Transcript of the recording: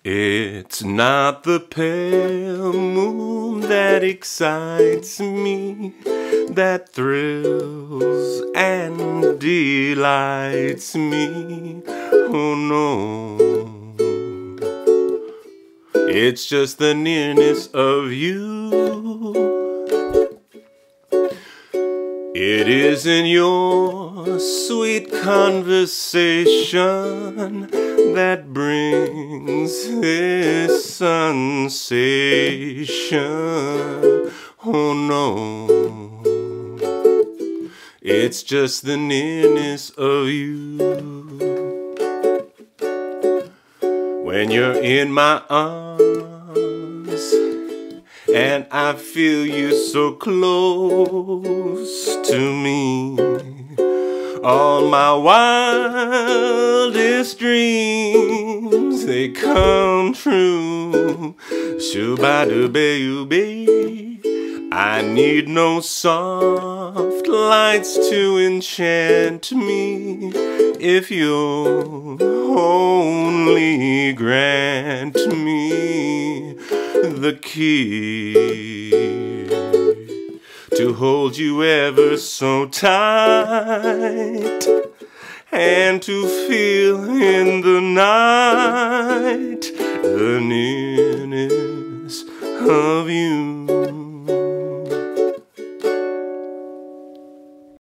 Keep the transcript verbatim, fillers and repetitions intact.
It's not the pale moon that excites me, that thrills and delights me. Oh no, it's just the nearness of you. It isn't your sweet conversation that brings this sensation. Oh no, it's just the nearness of you. When you're in my arms and I feel you so close to me, all my wildest dreams, they come true. Shoo-ba-doo-ba-doo-ba. I need no soft lights to enchant me if you'll only grant me the key to hold you ever so tight and to feel in the night the nearness of you.